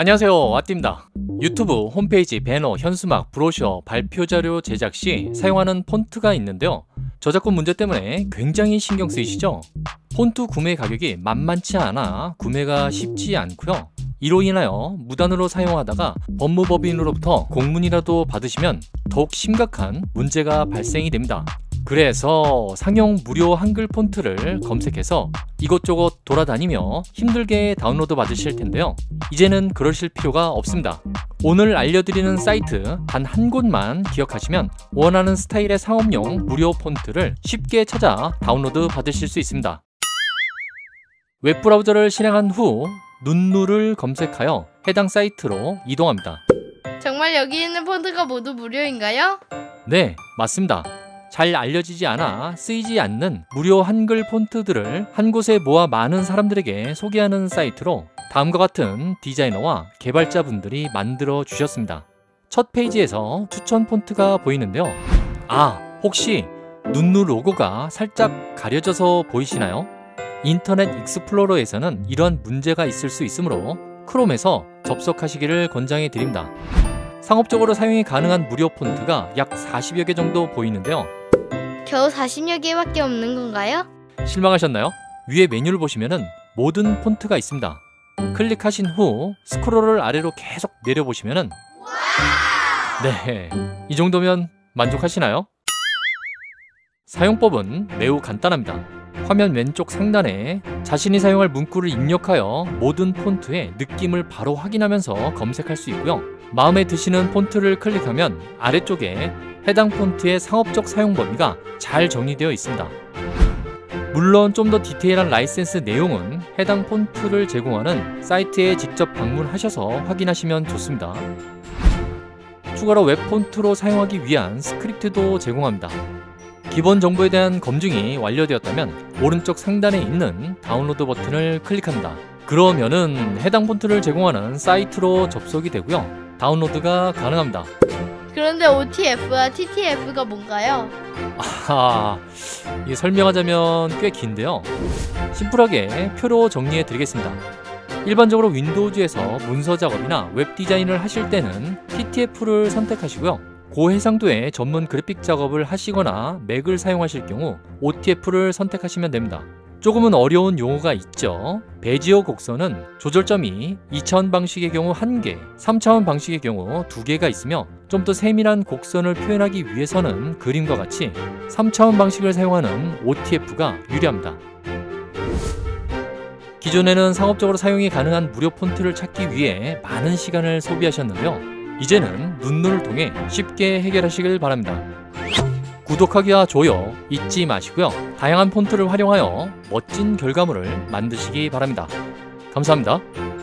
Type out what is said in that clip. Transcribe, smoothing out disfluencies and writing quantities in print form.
안녕하세요, 아띠입니다. 유튜브 홈페이지 배너, 현수막, 브로셔, 발표자료 제작 시 사용하는 폰트가 있는데요. 저작권 문제 때문에 굉장히 신경 쓰이시죠? 폰트 구매 가격이 만만치 않아 구매가 쉽지 않고요. 이로 인하여 무단으로 사용하다가 법무법인으로부터 공문이라도 받으시면 더욱 심각한 문제가 발생이 됩니다. 그래서 상용 무료 한글 폰트를 검색해서 이곳저곳 돌아다니며 힘들게 다운로드 받으실 텐데요. 이제는 그러실 필요가 없습니다. 오늘 알려드리는 사이트 단 한 곳만 기억하시면 원하는 스타일의 상업용 무료 폰트를 쉽게 찾아 다운로드 받으실 수 있습니다. 웹브라우저를 실행한 후 눈누를 검색하여 해당 사이트로 이동합니다. 정말 여기 있는 폰트가 모두 무료인가요? 네, 맞습니다. 잘 알려지지 않아 쓰이지 않는 무료 한글 폰트들을 한 곳에 모아 많은 사람들에게 소개하는 사이트로 다음과 같은 디자이너와 개발자분들이 만들어 주셨습니다. 첫 페이지에서 추천 폰트가 보이는데요. 혹시 눈누 로고가 살짝 가려져서 보이시나요? 인터넷 익스플로러에서는 이러한 문제가 있을 수 있으므로 크롬에서 접속하시기를 권장해 드립니다. 상업적으로 사용이 가능한 무료 폰트가 약 40여 개 정도 보이는데요. 겨우 40여 개밖에 없는 건가요? 실망하셨나요? 위에 메뉴를 보시면은 모든 폰트가 있습니다. 클릭하신 후 스크롤을 아래로 계속 내려보시면은 네, 이 정도면 만족하시나요? 사용법은 매우 간단합니다. 화면 왼쪽 상단에 자신이 사용할 문구를 입력하여 모든 폰트의 느낌을 바로 확인하면서 검색할 수 있고요. 마음에 드시는 폰트를 클릭하면 아래쪽에 해당 폰트의 상업적 사용 범위가 잘 정리되어 있습니다. 물론 좀 더 디테일한 라이센스 내용은 해당 폰트를 제공하는 사이트에 직접 방문하셔서 확인하시면 좋습니다. 추가로 웹 폰트로 사용하기 위한 스크립트도 제공합니다. 기본 정보에 대한 검증이 완료되었다면 오른쪽 상단에 있는 다운로드 버튼을 클릭합니다. 그러면은 해당 폰트를 제공하는 사이트로 접속이 되고요. 다운로드가 가능합니다. 그런데 OTF와 TTF가 뭔가요? 이게 설명하자면 꽤 긴데요. 심플하게 표로 정리해 드리겠습니다. 일반적으로 윈도우즈에서 문서 작업이나 웹 디자인을 하실 때는 TTF를 선택하시고요. 고해상도의 전문 그래픽 작업을 하시거나 맥을 사용하실 경우 OTF를 선택하시면 됩니다. 조금은 어려운 용어가 있죠. 베지어 곡선은 조절점이 2차원 방식의 경우 1개, 3차원 방식의 경우 2개가 있으며 좀 더 세밀한 곡선을 표현하기 위해서는 그림과 같이 3차원 방식을 사용하는 OTF가 유리합니다. 기존에는 상업적으로 사용이 가능한 무료 폰트를 찾기 위해 많은 시간을 소비하셨는데요. 이제는 눈누를 통해 쉽게 해결하시길 바랍니다. 구독하기와 좋아요 잊지 마시고요. 다양한 폰트를 활용하여 멋진 결과물을 만드시기 바랍니다. 감사합니다.